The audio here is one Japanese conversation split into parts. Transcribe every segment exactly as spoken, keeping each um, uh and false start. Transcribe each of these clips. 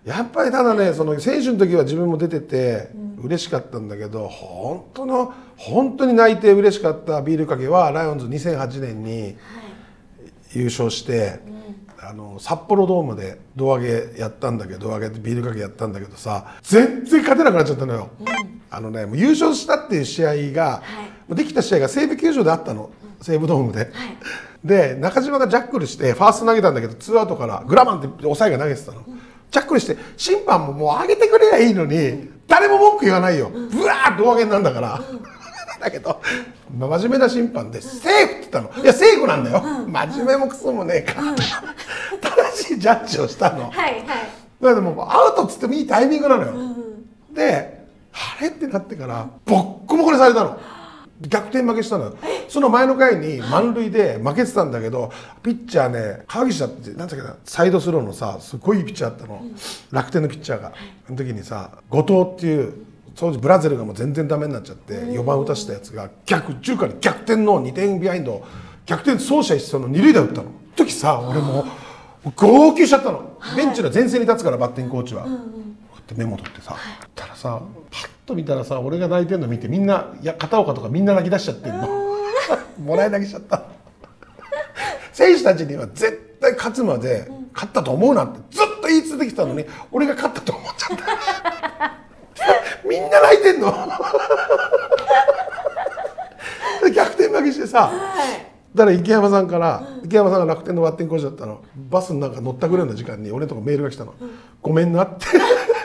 やっぱりただね、その選手の時は自分も出てて嬉しかったんだけど、本当の本当に泣いて嬉しかったビールかけはライオンズにせんはちねんに優勝して、あの札幌ドームで胴上げやったんだけど、胴上げビールかけやったんだけどさ、全然勝てなくなっちゃったのよ。うん、あのね、もう優勝したっていう試合が、はい、できた試合が西武球場であったの、うん、西武ドームで。はい、で中島がジャックルしてファースト投げたんだけど、ツーアウトからグラマンって抑えが投げてたの。うん、ジャックルして審判ももう上げてくれりゃいいのに、うん、誰も文句言わないよ。ブワーッ胴上げなんだから。うんだけど真面目な審判で「セーフ!」って言ったの。いやセーフなんだよ、うん、真面目もクソもねえから、うん、正しいジャッジをしたの。はいはい、だからもうアウトっつってもいいタイミングなのよ。うん、であれってなってからボッコボコにされたの。逆転負けしたのよ。その前の回に満塁で負けてたんだけど、ピッチャーね川岸だってなんだっけな、サイドスローのさすごいいいピッチャーだったの、うん、楽天のピッチャーが。その時にさ後藤っていう当時ブラゼルがもう全然ダメになっちゃってよばん打たしたやつが逆中華に逆転のにてんビハインド逆転走者一掃の二塁打打ったの時さ、俺もう号泣しちゃったの。ベンチの前線に立つからバッティングコーチは、こうやってメモ取ってさ、たらさパッと見たらさ、俺が泣いてんの見てみんな、いや片岡とかみんな泣き出しちゃってんのもらい泣きしちゃった選手たちには絶対勝つまで勝ったと思うなってずっと言い続けてたのに、俺が勝ったと思っちゃったみんな泣いてんの逆転負けしてさ、はい、だから池山さんから、うん、池山さんが楽天のバッティングコーチだったの、バスの中乗ったぐらいの時間に俺のとこメールが来たの、うん、ごめんなって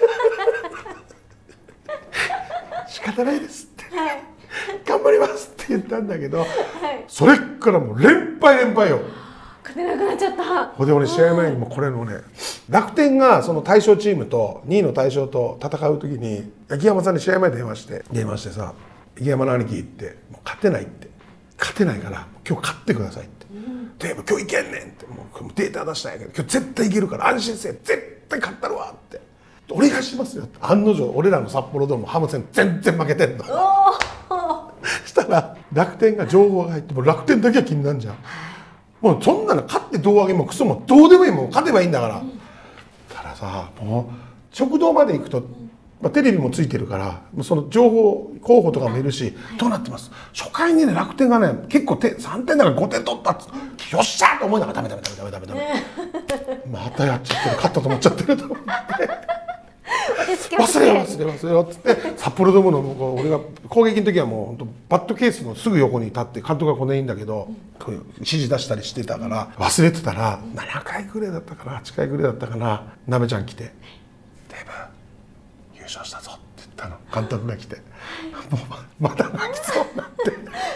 仕方ないですって、はい、頑張りますって言ったんだけど、はい、それからもう連敗連敗よ。 勝てなくなっちゃった。 ほんで俺試合前にもこれのね、楽天がその対象チームとにいの対象と戦う時に秋山さんに試合前電話して電話してさ「秋山の兄貴」って「もう勝てない」って「勝てないから今日勝ってください」って「うん、でも今日いけんねん」って「もうデータ出したんやけど今日絶対いけるから安心せえ絶対勝ったるわ」って「お願いしますよ」って。案の定俺らの札幌ドームハム戦全然負けてんのしたら楽天が情報が入っても楽天だけは気になるじゃん。もうそんなの勝って胴上げもクソもどうでもいい、もん勝てばいいんだから、うん、たださもう食堂まで行くと、まあ、テレビもついてるからその情報候補とかもいるし、はい、どうなってます、初回にね楽天がね結構てさんてんだからごてん取ったっつって、うん、よっしゃーと思いながらダメダメダメダメダメダメまたやっちゃってる、勝ったと思っちゃってると思って忘れよう忘れよう忘れようっつって札幌ドームの俺が攻撃の時はもう本当バットケースのすぐ横に立って監督が来ないんだけど、うん、指示出したりしてたから忘れてたらななかいぐらいだったかなはちかいぐらいだったかな、なべちゃん来て「デブ優勝したぞ」って言ったの。監督が来てもうまだ泣きそうになって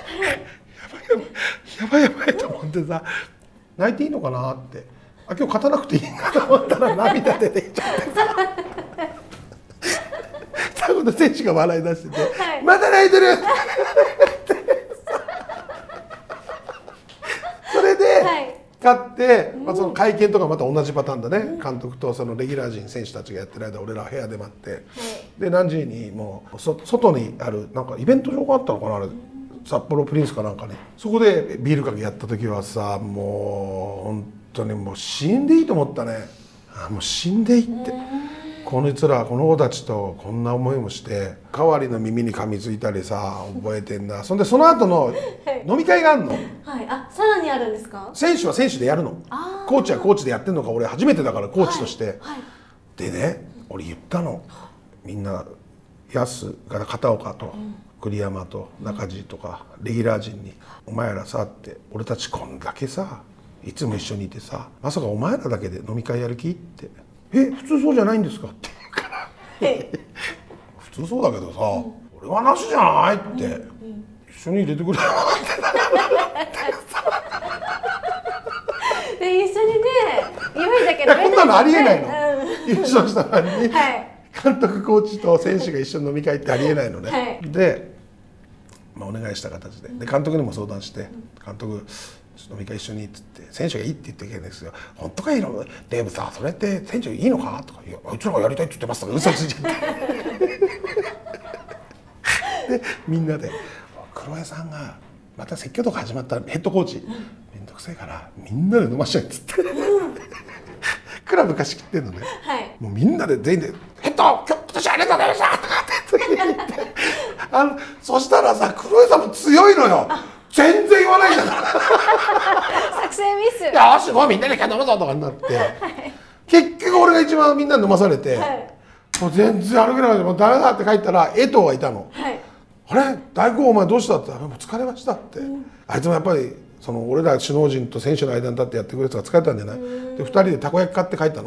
やばいやばいやばいやばいと思ってさ、泣いていいのかなって、あ今日勝たなくていいなと思ったら涙出てきちゃってさ最後の選手が笑い出してて「はい、まだ泣いてる!」ってそれで勝って、まあ、その会見とかまた同じパターンだね、監督とそのレギュラー陣選手たちがやってる間俺らは部屋で待って、はい、で何時にもうそ外にあるなんかイベント場があったのかなあれ、札幌プリンスかなんかね、そこでビールかけやった時はさもう本当にもう死んでいいと思ったね。あもう死んでいいって。このいつらこの子たちとこんな思いもして代わりの耳に噛みついたりさ覚えてんな。そんでその後の飲み会があるの、 はい、あさらにあるんですか。選手は選手でやるの、コーチはコーチでやってんのか、俺初めてだからコーチとして、はいはい、でね俺言ったの、みんなヤスが片岡と栗山と中地とかレギュラー陣に「お前らさ」って「俺たちこんだけさいつも一緒にいてさまさかお前らだけで飲み会やる気?」って「え普通そうじゃないんですか?」って言うから「普通そうだけどさ、うん、俺はなしじゃない?」って、うんうん、「一緒に入れてくれよ」ってで一緒にね言うんだけどこんなのありえないの、うん、優勝したのに、はい、監督コーチと選手が一緒に飲み会ってありえないのね、はい、で、まあ、お願いした形でで監督にも相談して「監督飲み会一緒に」っつって選手がいいって言ってきたんですよ。本当かいのデーブさそれって選手いいのかとか「いやあいつらがやりたいって言ってます」とか嘘ついちゃってでみんなで「黒江さんがまた説教とか始まったらヘッドコーチめんどくさいからみんなで飲ましちゃえ」っつってクラブ貸し切ってんのね、はい、 もうみんなで全員で「ヘッド今日今年ありがとうございました」とかって言ってあのそしたらさ黒井さんも強いのよ。全然言わないじゃん作戦ミス。 よしもうみんなでキャン飲むぞとかになって、はい、結局俺が一番みんなに飲まされて、はい、もう全然歩けなくてもうダメだって帰ったら江藤がいたの、はい、あれ大根お前どうしたって言ったらもう疲れましたって、うん、あいつもやっぱりその俺ら首脳陣と選手の間に立ってやってくれる人が疲れたんじゃないでふたりでたこ焼き買って帰ったの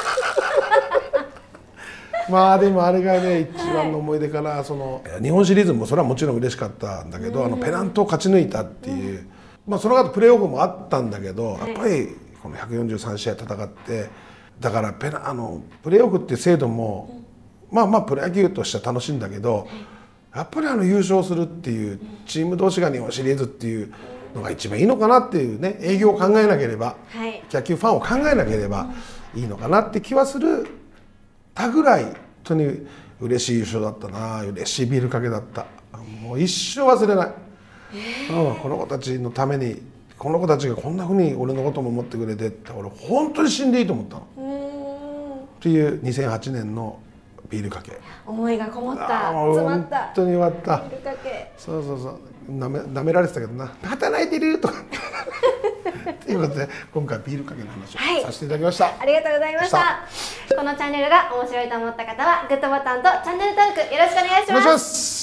まあでもあれがね一番の思い出かな、はい、その日本シリーズもそれはもちろん嬉しかったんだけど、あのペナントを勝ち抜いたっていう、まあその後プレーオフもあったんだけど、やっぱりこのひゃくよんじゅうさんしあい戦ってだからペナあのプレーオフっていう制度もまあまあプロ野球としては楽しいんだけど、やっぱりあの優勝するっていうチーム同士が日本シリーズっていうのが一番いいのかなっていうね、営業を考えなければ、はい、野球ファンを考えなければいいのかなって気はするたぐらい本当に嬉しい優勝だったな。嬉しいビールかけだった。もう一生忘れない、えーうん、この子たちのためにこの子たちがこんなふうに俺のことも思ってくれてって俺本当に死んでいいと思ったのっていうにせんはちねんのビールかけ。 思いがこもった詰まった本当に終わったビールかけ。 そうそうそうなめなめられてたけどな、働いてるとかということで今回ビールかけの話をさせていただきました、はい、 ありがとうございました。このチャンネルが面白いと思った方はグッドボタンとチャンネル登録よろしくお願いします。お願いします。